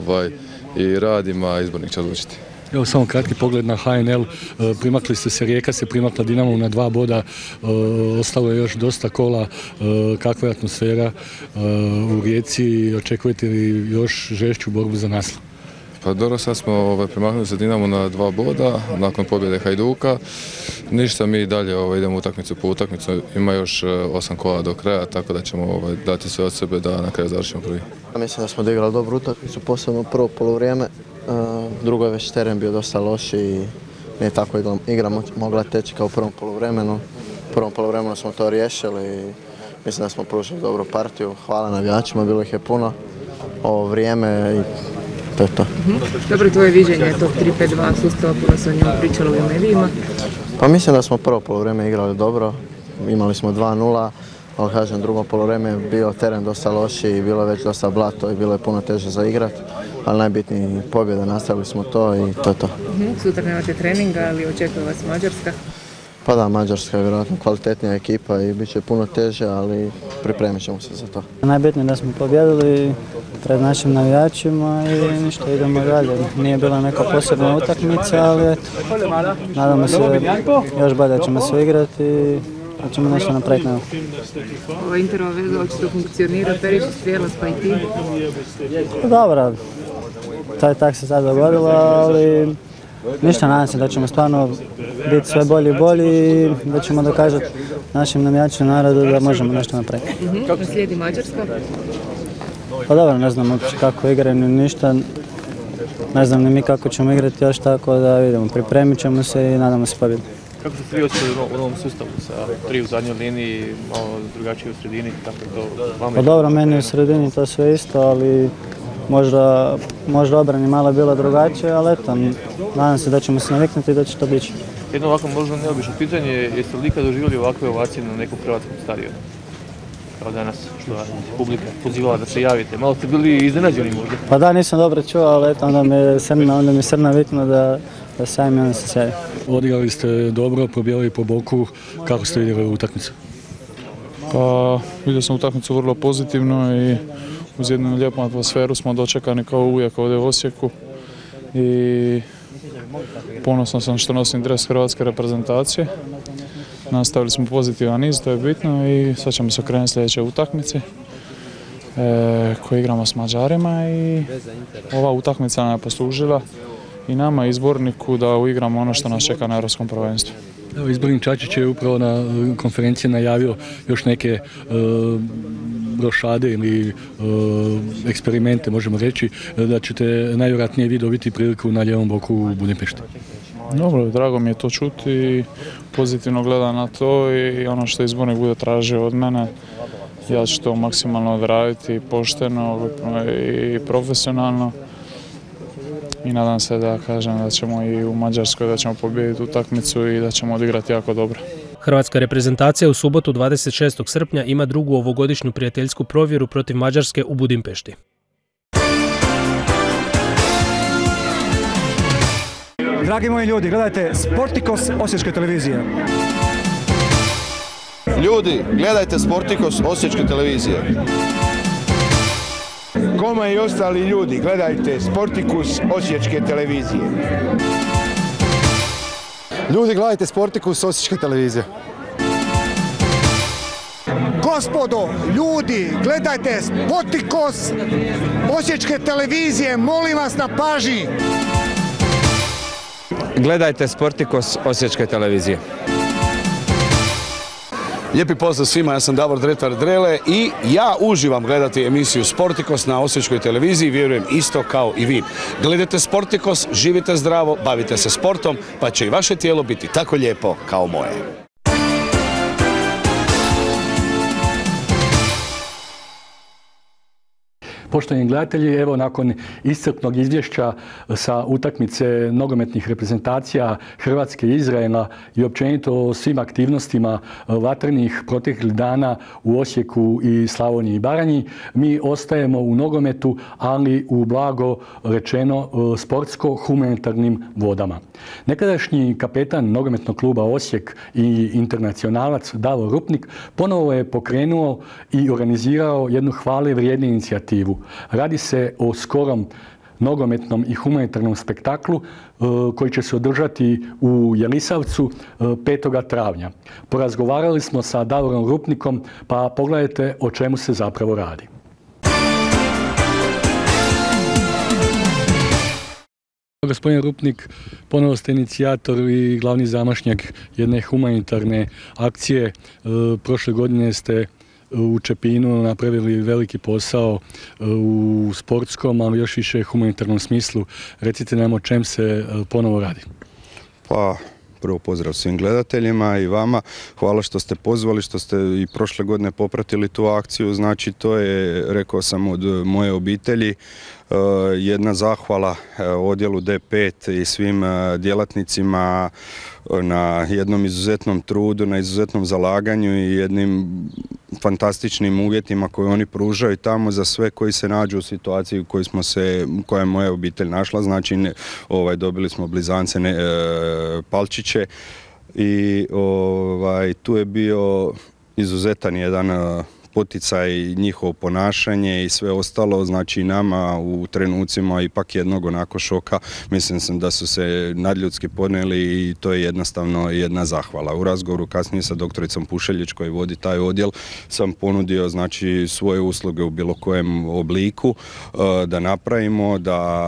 i radim, a izbornik će odlučiti. Evo samo kratki pogled na HNL, primakli ste se, Rijeka se primakla Dinamo na 2 boda, ostalo je još dosta kola, kakva je atmosfera u Rijeci, očekujete li još žešću borbu za naslov? Pa dobro, sad smo primaknuli se Dinamo na 2 boda, nakon pobjede Hajduka. Ništa, mi dalje idemo utakmicu po utakmicu, ima još 8 kola do kraja, tako da ćemo dati sve od sebe da na kraju završimo prvi. Mislim da smo odigrali dobru utakmicu, posebno prvo poluvrijeme. Drugo je već teren bio dosta loš i nije tako igra mogla teći kao u prvom poluvremenu. U prvom poluvremenu smo to riješili i mislim da smo pružili dobru partiju. Hvala navijačima, bilo ih je puno ovo vrijeme i to je to. Dobro, tvoje viđenje tog 3-5-2 sustava, puno se o njemu pričalo u medijima. Pa mislim da smo prvo poluvrijeme igrali dobro, imali smo 2-0, ali kažem drugo poluvrijeme je bio teren dosta loši i bilo je već dosta blato i bilo je puno teže za igrat, ali najbitniji pobjeda, nastavili smo to i to je to. Sutra nemate treninga, ali očekuje vas Mađarska? Pa da, Mađarska je vjerojatno kvalitetnija ekipa i bit će puno teže, ali pripremit ćemo se za to. Najbitnije da smo pobjedili pred našim navijačima i ništa, idemo dalje. Nije bila neka posebna utakmica, ali eto, nadamo se još bolje ćemo se igrati i da ćemo nešto napraviti na ovo. Ova Interova veza očito funkcionira, Perišić, Strijelac pa i ti. Dobro, tak se sad dogodilo, ali ništa, nadam se da ćemo stvarno biti sve bolji i bolji i da ćemo dokazati našim navijačima narodu da možemo nešto napraviti. Kako slijedi Mađarska? Pa dobro, ne znam uopće kako igraju ni ništa, ne znam ni mi kako ćemo igrati još, tako da vidimo, pripremit ćemo se i nadamo se pobjedu. Kako ste tri osjećali u novom sustavu sa tri u zadnjoj liniji, malo drugačije u sredini, kako je to vama? Pa dobro, meni u sredini to sve isto, ali možda obrani malo bilo drugačije, ali eto, nadam se da ćemo se naviknuti i da će to biti. Jedno ovako možda neobično pitanje, jeste li ikad doživjeli ovakve ovacije na nekom hrvatskom stadionu? Kao danas, što je publika pozivala da se javite. Malo ste bili iznenađeni možda? Pa da, nisam dobro čuo, ali eto, onda mi srna viknuo da se javim i onda se sjavim. Odigrali ste dobro, probijali po boku. Kako ste vidjeli utakmicu? Pa vidio sam utakmicu vrlo pozitivno i uz jednu lijepu atmosferu smo dočekani kao uvijek ovdje u Osijeku. I ponosan sam što nosim dres hrvatske reprezentacije. Nastavili smo pozitivan niz, to je bitno i sad ćemo se okrenuti sljedeće utakmice koje igramo s Mađarima i ova utakmica nam je poslužila i nama izborniku da uigramo ono što nas čeka na Europskom prvenstvu. Evo, izbornik Čačić je upravo na konferenciji najavio još neke rošade ili eksperimente, možemo reći, da ćete najvjerojatnije vi dobiti priliku na lijevom boku u Budimpešti. Dobro, drago mi je to čuti i pozitivno gledam na to i ono što izbornik bude tražio od mene, ja ću to maksimalno odraditi pošteno i profesionalno. I nadam se da kažem da ćemo i u Mađarskoj da ćemo pobijediti utakmicu i da ćemo odigrati jako dobro. Hrvatska reprezentacija u subotu 26. srpnja ima drugu ovogodišnju prijateljsku provjeru protiv Mađarske u Budimpešti. Dragi moji ljudi, gledajte Sportikos Osječke televizije. Ljudi, gledajte Sportikos Osječke televizije. Koma i ostali ljudi, gledajte Sportikus Osječke televizije. Ljudi, gledajte Sportikus Osječke televizije. Gospodo, ljudi, gledajte Sportikos Osječke televizije, molim vas na pažnji. Gledajte Sportikos Osječke televizije. Lijepi pozdrav svima, ja sam Davor Dretar Drele i ja uživam gledati emisiju Sportikos na Osječkoj televiziji, vjerujem isto kao i vi. Gledajte Sportikos, živite zdravo, bavite se sportom, pa će i vaše tijelo biti tako lijepo kao moje. Poštovani gledatelji, evo nakon iscrpnog izvješća sa utakmice nogometnih reprezentacija Hrvatske i Izraela i općenito o svim aktivnostima vatrenih proteklih dana u Osijeku i Slavoniji i Baranji, mi ostajemo u nogometu, ali u blago rečeno sportsko-humanitarnim vodama. Nekadašnji kapetan nogometnog kluba Osijek i internacionalac Davor Rupnik ponovo je pokrenuo i organizirao jednu hvale vrijednu inicijativu. Radi se o skorom nogometnom i humanitarnom spektaklu koji će se održati u Jelisavcu 5. travnja. Porazgovarali smo sa Davorom Rupnikom, pa pogledajte o čemu se zapravo radi. Gospodin Rupnik, ponovo ste inicijator i glavni zamašnjak jedne humanitarne akcije. Prošle godine ste u Čepinu napravili veliki posao u sportskom, ali još više humanitarnom smislu. Recite nam o čem se ponovo radi. Pa, prvo pozdrav svim gledateljima i vama. Hvala što ste pozvali, što ste i prošle godine popratili tu akciju. Znači, to je, rekao sam, od moje obitelji. Jedna zahvala odjelu D5 i svim djelatnicima na jednom izuzetnom trudu, na izuzetnom zalaganju i jednim fantastičnim uvjetima koje oni pružaju tamo za sve koji se nađu u situaciji u kojoj je moja obitelj našla. Znači, dobili smo blizance, palčiće i tu je bio izuzetan jedan poticaj, njihovo ponašanje i sve ostalo, znači nama u trenucima ipak jednog onako šoka, mislim sam da su se nadljudski ponijeli i to je jednostavno jedna zahvala. U razgovoru kasnije sa doktoricom Pušeljić koji vodi taj odjel sam ponudio znači svoje usluge u bilo kojem obliku da napravimo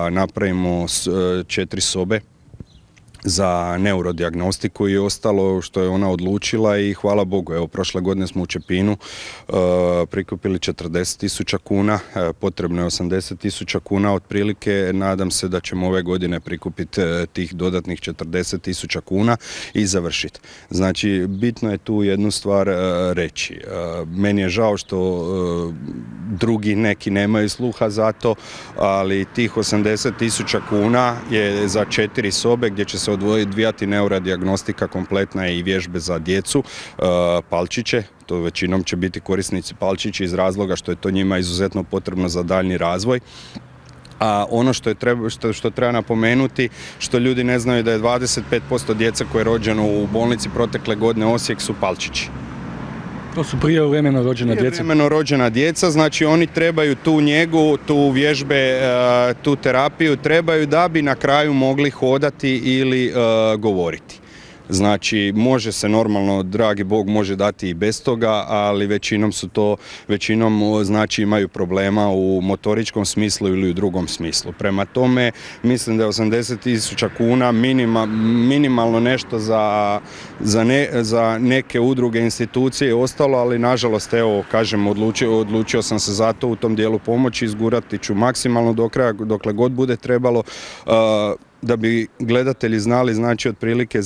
4 sobe za neurodijagnostiku i ostalo što je ona odlučila i hvala Bogu, evo prošle godine smo u Čepinu prikupili 40.000 kuna, potrebno je 80.000 kuna otprilike, nadam se da ćemo ove godine prikupiti tih dodatnih 40.000 kuna i završiti. Znači, bitno je tu jednu stvar reći. Meni je žao što drugi neki nemaju sluha za to, ali tih 80.000 kuna je za 4 sobe gdje će se odvijati neurodijagnostika kompletna i vježbe za djecu, palčiće, to većinom će biti korisnici palčići iz razloga što je to njima izuzetno potrebno za daljnji razvoj. A ono što treba napomenuti, što ljudi ne znaju da je 25% djece koje je rođeno u bolnici protekle godine Osijek su palčići. To su prijevremeno rođena djeca. Prijevremeno rođena djeca, znači oni trebaju tu njegu, tu vježbe, tu terapiju, trebaju da bi na kraju mogli hodati ili govoriti. Znači, može se normalno, dragi Bog može dati i bez toga, ali većinom znači imaju problema u motoričkom smislu ili u drugom smislu. Prema tome, mislim da je 80.000 kuna minimalno nešto za neke udruge, institucije i ostalo, ali nažalost, evo, kažem, odlučio sam se za to u tom dijelu pomoći, izgurati ću maksimalno do kraja, dokle god bude trebalo. Da bi gledatelji znali, znači otprilike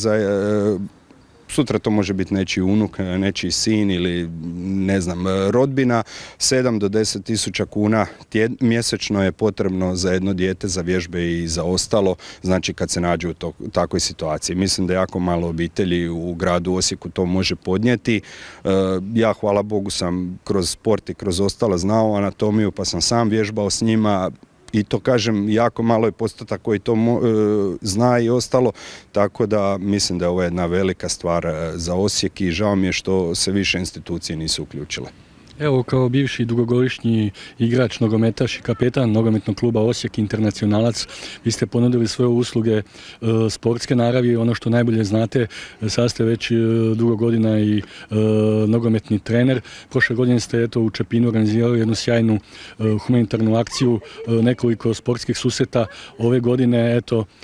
sutra to može biti nečiji unuk, nečiji sin ili ne znam, rodbina, 7 do 10.000 kuna mjesečno je potrebno za jedno dijete, za vježbe i za ostalo, znači kad se nađu u takvoj situaciji. Mislim da jako malo obitelji u gradu Osijeku to može podnijeti. Ja, hvala Bogu, sam kroz sport i kroz ostalo znao anatomiju, pa sam sam vježbao s njima. I to kažem, jako malo je postotak koji to zna i ostalo, tako da mislim da je ovo jedna velika stvar za Osijek i žao mi je što se više institucije nisu uključile. Evo, kao bivši dugogodišnji igrač, nogometaš i kapetan nogometnog kluba Osijek, internacionalac, vi ste ponudili svoje usluge sportske naravi, ono što najbolje znate, sad ste već dugo godina i nogometni trener. Prošle godine ste u Čepinu organizirali jednu sjajnu humanitarnu akciju, nekoliko sportskih susreta. Ove godine,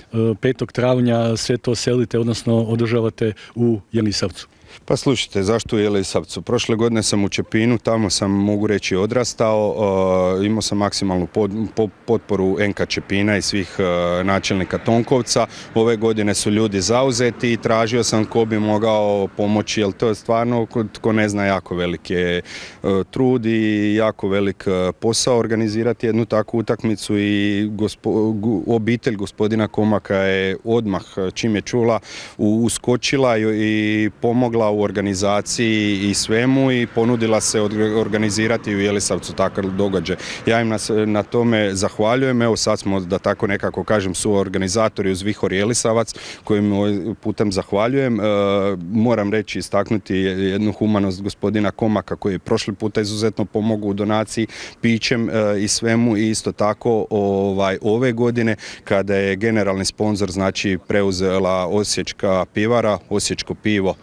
5. travnja sve to selite, odnosno održavate u Jelisavcu. Pa slušajte, zašto u Jelisavcu? Prošle godine sam u Čepinu, tamo sam, mogu reći, odrastao, imao sam maksimalnu potporu NK Čepina i svih načelnika Tonkovca. Ove godine su ljudi zauzeti i tražio sam ko bi mogao pomoći, jer to je stvarno, tko ne zna, jako veliki je trud i jako velik posao organizirati jednu takvu utakmicu i obitelj gospodina Komaka je odmah, čim je čula, uskočila i pomogla u organizaciji i svemu i ponudila se organizirati u Jelisavcu takav događaj. Ja im na tome zahvaljujem. Evo sad smo, da tako nekako kažem, suorganizatori uz Vihor Jelisavac kojim putem zahvaljujem. Moram reći, istaknuti jednu humanost gospodina Komaka koji je prošli puta izuzetno pomogao u donaciji pićem i svemu i isto tako ove godine kada je generalni sponzor, znači, preuzela Osječka pivara, Osječko pivo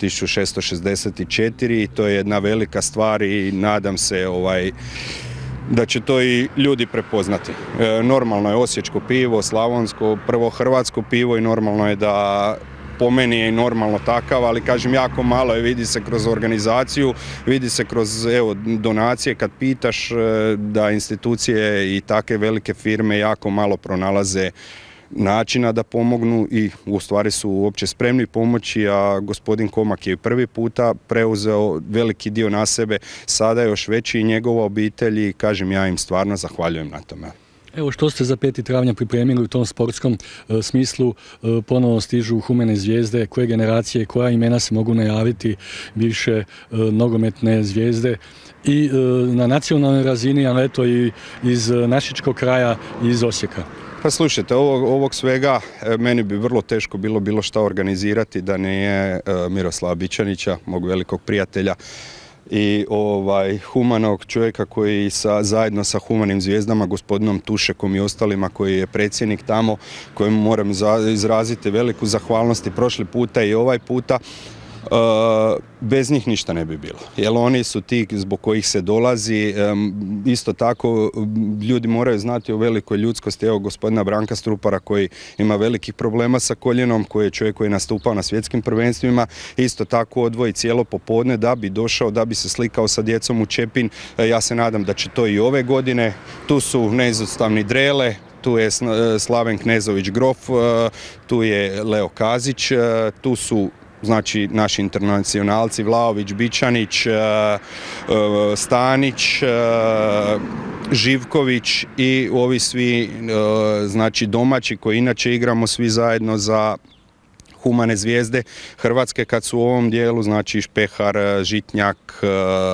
1664 i to je jedna velika stvar i nadam se da će to i ljudi prepoznati. Normalno je Osječko pivo, slavonsko, prvo hrvatsko pivo i normalno je da po meni je i normalno takav, ali kažem jako malo je, vidi se kroz organizaciju, vidi se kroz donacije kad pitaš da institucije i take velike firme jako malo pronalaze načina da pomognu i u stvari su uopće spremni pomoći, a gospodin Komak je prvi puta preuzeo veliki dio na sebe, sada je još veći i njegova obitelj i kažem, ja im stvarno zahvaljujem na tome. Evo, što ste za 5. travnja pripremili u tom sportskom smislu? Ponovo stižu humane zvijezde, koje generacije, koja imena se mogu najaviti, bivše nogometne zvijezde i na nacionalnoj razini, ali eto i iz našičkog kraja i iz Osijeka. Pa slušajte, ovog svega meni bi vrlo teško bilo šta organizirati da nije Miroslava Bičanića, mog velikog prijatelja. i humanog čovjeka koji zajedno sa Humanim zvijezdama, gospodinom Tušekom i ostalima koji je predsjednik tamo, kojemu moram izraziti veliku zahvalnost i prošli puta i ovaj puta, bez njih ništa ne bi bilo. Jer oni su ti zbog kojih se dolazi. Isto tako ljudi moraju znati o velikoj ljudskosti. Evo gospodina Branka Strupara koji ima velikih problema sa koljenom, koji je čovjek koji je nastupao na svjetskim prvenstvima. Isto tako odvoji cijelo popodne da bi došao, da bi se slikao sa djecom u Čepin. Ja se nadam da će to i ove godine. Tu su neizostavni Drele, tu je Slaven Knezović Grof, tu je Leo Kazić, tu su znači naši internacionalci Vlaović, Bičanić, Stanić, Živković i ovi svi znači domaći koji inače igramo svi zajedno za Humane zvijezde Hrvatske kad su u ovom dijelu, znači Špehar, Žitnjak,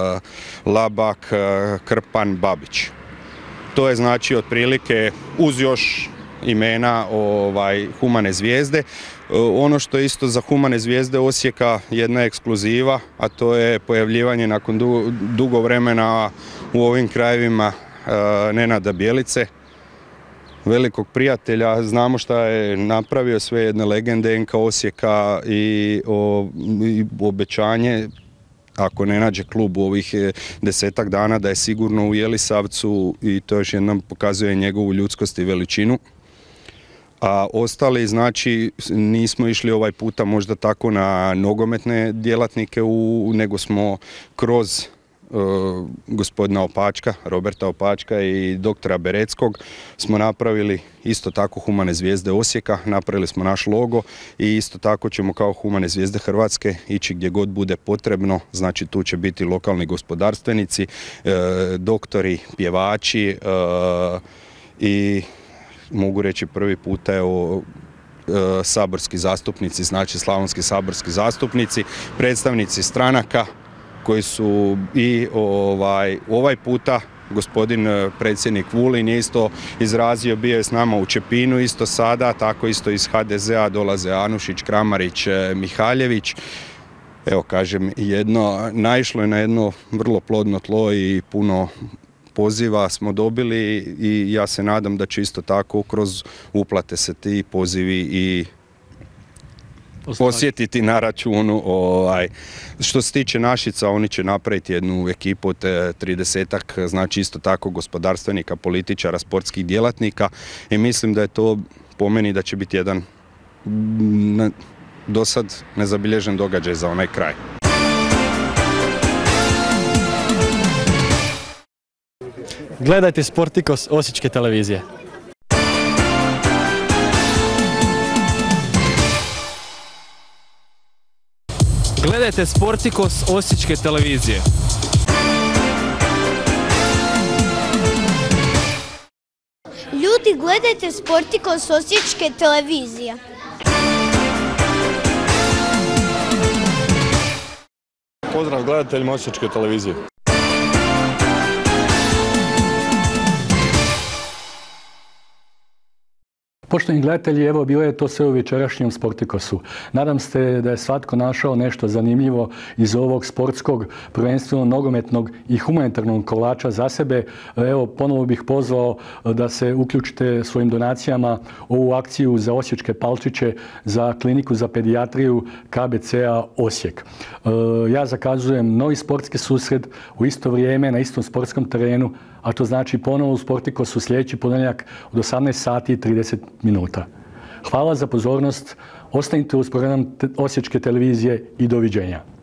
Labak, Krpan, Babić. To je znači otprilike uz još imena Humane zvijezde. Ono što je isto za Humane zvijezde Osijeka jedna ekskluziva, a to je pojavljivanje nakon dugo vremena u ovim krajevima Nenada Bjelice, velikog prijatelja. Znamo šta je napravio, sve jedne legende NK Osijeka i obećanje, ako ne nađe klub u ovih 10-ak dana, da je sigurno u Jelisavcu i to još jednom pokazuje njegovu ljudskost i veličinu. A ostali, znači, nismo išli ovaj puta možda tako na nogometne djelatnike, nego smo kroz gospodina Opačka, Roberta Opačka i doktora Bereckog smo napravili isto tako Humane zvijezde Osijeka, napravili smo naš logo i isto tako ćemo kao Humane zvijezde Hrvatske ići gdje god bude potrebno, znači tu će biti lokalni gospodarstvenici, doktori, pjevači i mogu reći prvi puta saborski zastupnici, znači slavonski saborski zastupnici, predstavnici stranaka koji su i ovaj puta gospodin predsjednik Vulin je isto izrazio, bio je s nama u Čepinu isto sada, tako isto iz HDZ-a dolaze Anušić, Kramarić, Mihaljević. Evo kažem, naišlo je na jedno vrlo plodno tlo i puno poziva smo dobili i ja se nadam da će isto tako kroz uplate se ti pozivi i osjetiti na računu. Što se tiče Našica, oni će napraviti jednu ekipu od 30-ak, znači isto tako gospodarstvenika, političara, sportskih djelatnika i mislim da je to po meni da će biti jedan dosad nezabilježen događaj za onaj kraj. Gledajte Sportikos Osječke televizije. Gledajte Sportikos Osječke televizije. Ljudi, gledajte Sportikos Osječke televizije. Pozdrav gledateljima Osječke televizije. Poštovani gledatelji, evo bilo je to sve u večerašnjem Sportikosu. Nadam se da je svatko našao nešto zanimljivo iz ovog sportskog, prvenstveno nogometnog i humanitarnog kolača za sebe. Evo, ponovo bih pozvao da se uključite svojim donacijama u ovu akciju za osječke palčiće za kliniku za pedijatriju KBC-a Osijek. Ja zakazujem novi sportski susret u isto vrijeme na istom sportskom terenu, a to znači ponovo u Sportikosu sljedeći ponedjeljak od 18 sati i 30 minuta. Hvala za pozornost, ostanite uz program Osječke televizije i doviđenja.